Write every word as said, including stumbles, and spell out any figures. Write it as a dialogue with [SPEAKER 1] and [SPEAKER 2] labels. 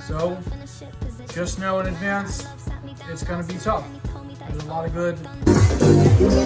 [SPEAKER 1] So just know in advance, it's gonna be tough. There's a lot of good